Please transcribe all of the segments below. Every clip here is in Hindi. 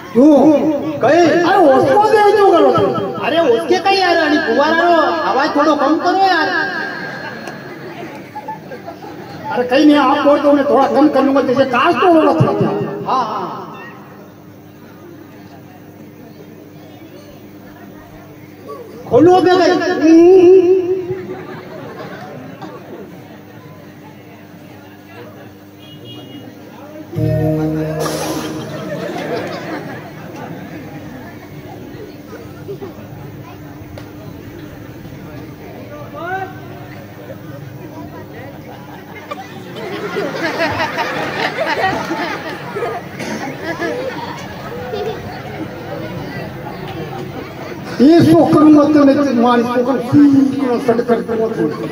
तू कहीं अरे उसको दे जो करो तुम। अरे उसके कहीं यार आणि फुवारा आवाज थोड़ा कम करो यार। अरे कहीं नहीं, आप बोल तो मैं थोड़ा कम कर लूंगा, जैसे काश तो होगा थोड़ा क्या। हाँ हाँ खोलो अबे भाई। ये सो करूंगा तो नहीं तुम्हारी सो सट कर दूंगा।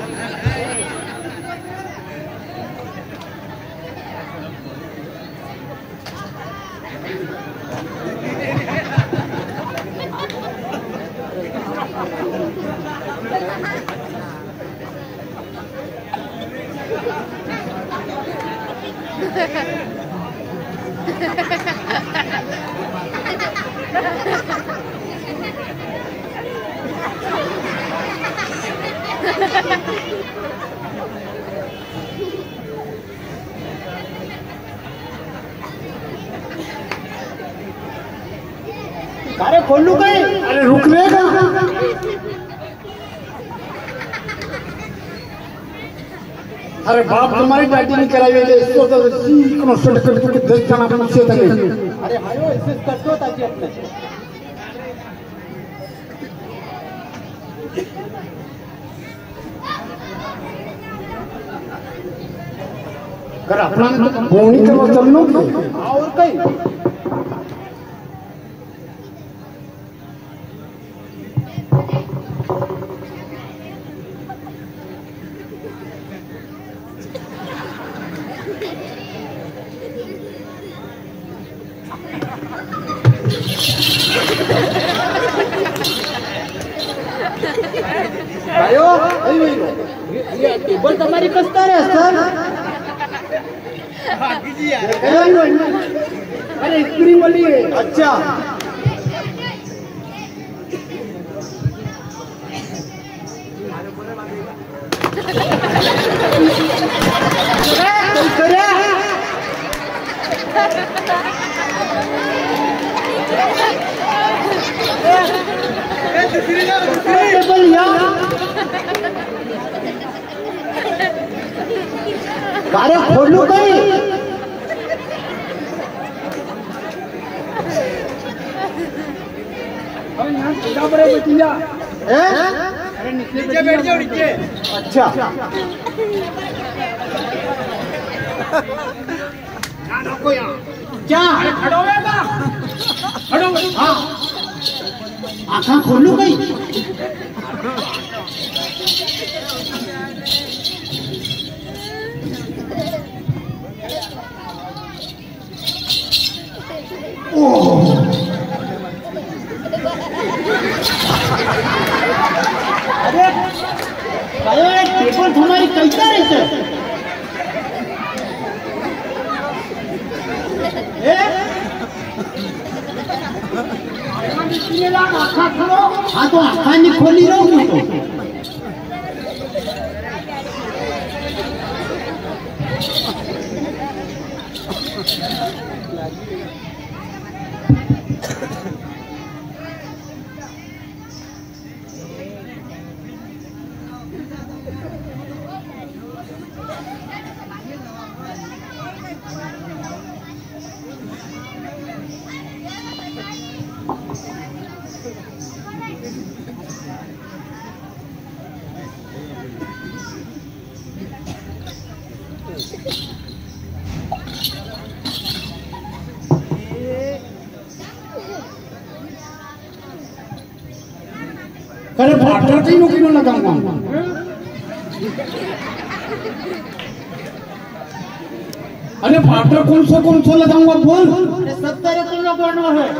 अरे खोलू कहीं। अरे रुक लेगा। अरे बाप तुम्हारी पार्टी नहीं कराई हुई है, इसको तो इतना सट कर के देख जाना मुझसे तक। अरे भाई ऐसे करते हो ताकि अपने अगर अपना बोनी करवा चल लो और कहीं। आयो ये टेबल तुम्हारी कसता रे सर। अरे स्प्रिंग वाली है। अच्छा अरे खोलू कहीं। अरे नीचे बैठ जाओ नीचे। अच्छा क्या खड़ो हाँ आँखा खोलू कहीं। अरे टेबल तुम्हारी कैसा रहते हाँ तो आँखा नहीं खोली रहूंगी तो अरे फाटर तीनों किलो लगाऊंगा। अरे फाटर कौन सा लगाऊंगा बोल। अरे सब तरह तुम लोग बनवा है।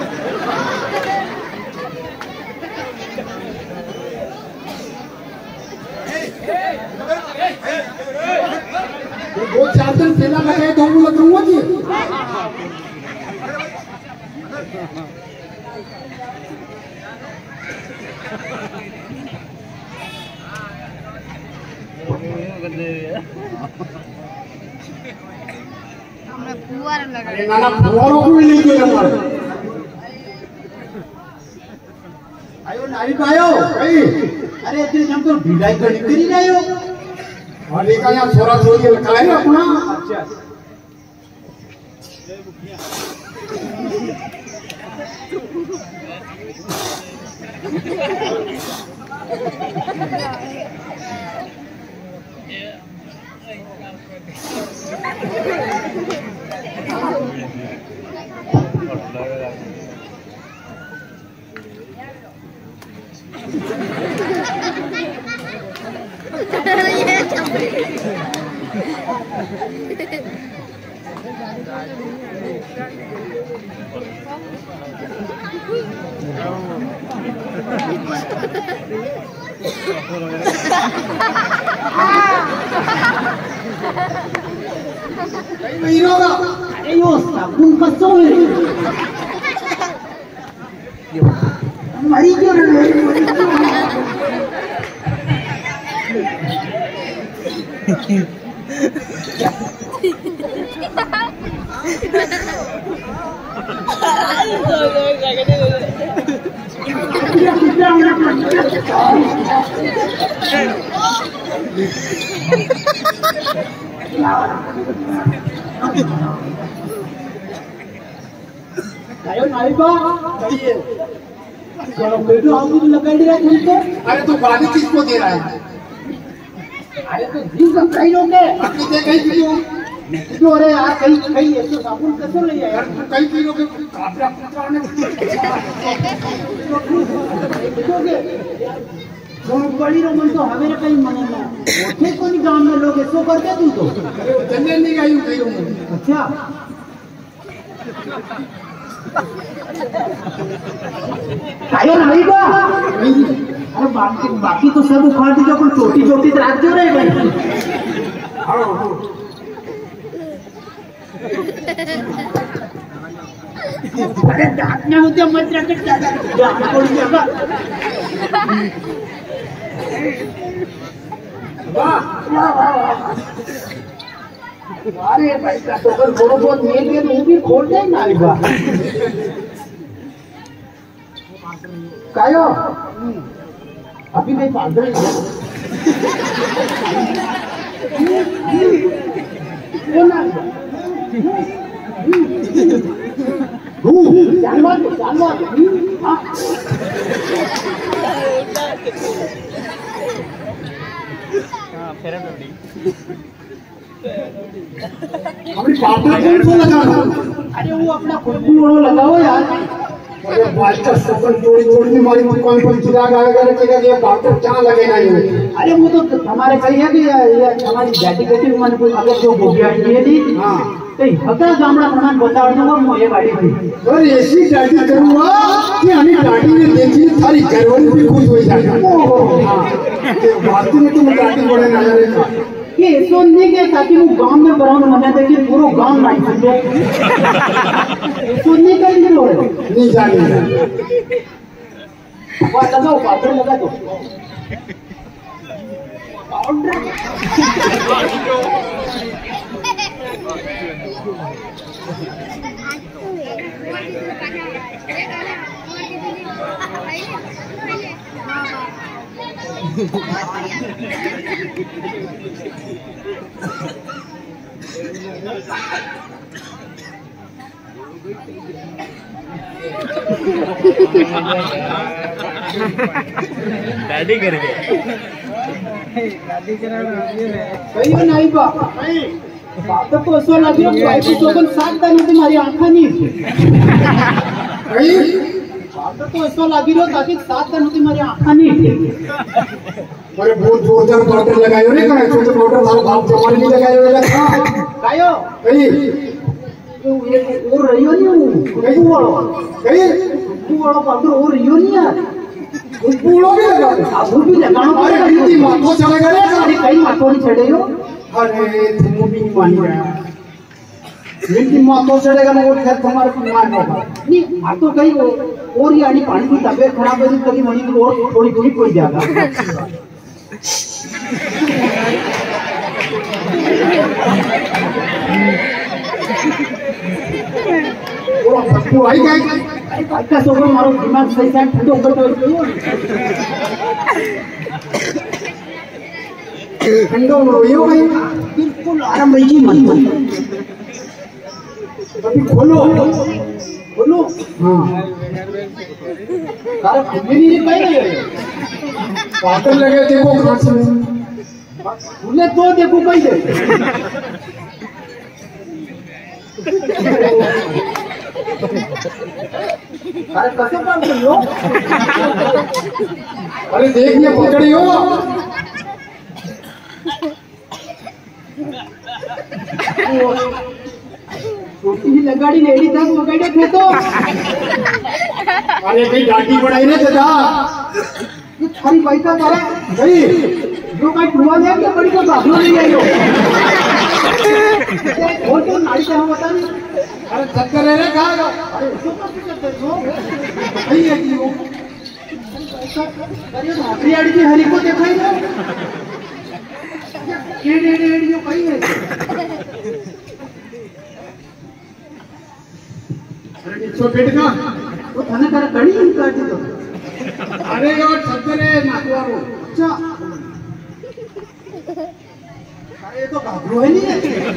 दो चार दिन पहला लगाए तो वो लगाऊंगा जी। अरे नाना फुवारों को भी नहीं किया हमारे आयो नारी को आयो अरे इतने हम तो ढिलाई कर नहीं रहे हो और देखा यहाँ छोरा छोरी रखा है अपना अच्छा Ayo, sabun pasol. Mari jo आयो नारी को चाहिए चलो बेटो हम भी लगा दे रहे तुमको अरे तू गाली किसको दे रहा है अरे तो जीव का कहीं लोगे अपनी दे कहीं पीओ जो अरे यार कहीं कहीं ऐसे साबुन कैसे ले आया यार तू कहीं पीओ के कापड़ा पुत्राने तुम बड़ी रो मन तो हमें कहीं मनेगा ओठे को नहीं गांव में लोग ऐसो करते तू तो जन्ने नहीं गई हूं कहीं हूं अच्छा आयो नहीं बा अरे बाकी तो सब उखाड़ दी जो कोई छोटी छोटी रात जो रहे भाई अरे डाकने होते मत रखे दादा जान पड़ जाएगा वाह अरे भाई का तो अगर थोड़ा बहुत मेल के तो भी खोल जाए ना बा कायो अभी नहीं पागल वो ना जानवर हाँ हमारी पार्टनर कौन सा लगाना अरे वो अपना खुशबू वाला लगाओ यार अरे बास्टर सबन चोरी चोरी हमारी दुकान पर चिराग आएगा रखेगा ये पार्टनर क्या लगेगा ये अरे वो तो हमारे कही है कि ये हमारी जाति बेटी मन कोई अगर जो बोगिया ये थी हाँ तो हता गामड़ा सामान बताओ ना वो ये गाड़ी थी और ऐसी गाड़ी करूँगा कि हमें गाड़ी में देखी सारी घरवाली भी खुश हो जाएगा हाँ बात में तुम गाड़ी बड़े नजारे का ये ऐसा नहीं कि ताकि वो गांव में बराबर मना दे कि पूरा गांव नहीं समझे ऐसा नहीं करेंगे लोग नहीं जाने वो लगाओ पाउडर लगा दो दादी करके कहीं नहीं बा बात तो ऐसा लगे भाई तो सोगन साथ दाने तुम्हारी आंखा नहीं बात तो ऐसा लगी रो ताकि साथ दाने तुम्हारी आंखा नहीं अरे बहुत जोरदार पाउडर लगायो रे कने छोटे पाउडर मारो बाप जमाने में लगायो रे कायो कहीं ये और रहियो नहीं कहीं वो वाला पाउडर और रहियो नहीं यार पूड़ो भी लगा अब भी लगाना अरे पड़ेगा हिंदी माथो चलेगा रे अरे कहीं माथो नहीं चढ़े हो अरे तुम भी नहीं मान रहा इनकी माँ तो चढ़ेगा ना वो खैर तुम्हारे को मार होगा नहीं आ तो कहीं और ये आनी पानी की तबीयत खराब है कभी वहीं को और थोड़ी थोड़ी पड़ जाएगा वो सबको आई गई अच्छा सोकर मारो दिमाग सही से ठंडो ऊपर तो ठंडो में रोई हो गई बिल्कुल आराम रही मन अभी खोलो बोलो हाँ सारा खुले नहीं पाए पागल लगे देखो खांस में खुले तो देखो कैसे अरे कैसे काम कर लो अरे देख ये पकड़ी हो छोटी ही लगाड़ी लेडी था वो गाड़ी थे तो अरे कहीं डांटी बढ़ाई ना दादा ये थारी बाइक का तारा भाई जो काई टुआ ले के बड़ी का भागलो नहीं आयो और तो नाड़ी का हम बता नहीं अरे चक्कर है रे कहाँ अरे उसको मत करते हो नहीं है कि वो अरे भाकरी आड़ी की हरी को देखा ही ना ये जो कहीं है अरे नीचे बैठ का वो थाने कर कड़ी ही काट दो अरे और चक्कर है नाकवारो अच्छा अरे ये तो घाघरो है नहीं है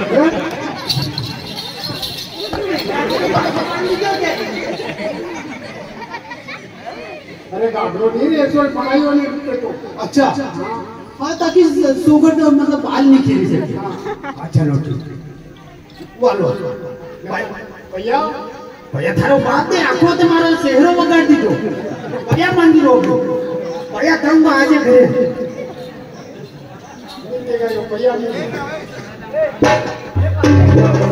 अरे गाड़ो नहीं रे ऐसे पढ़ाई वाले तो अच्छा हाँ ताकि सोगर तो मतलब बाल नहीं खेल सके अच्छा लो ठीक वालो भैया भैया थारो बात ने आखो तुम्हारा शहरों बगाड़ दी दो भैया मांगी लोग भैया तंग आज घरे भैया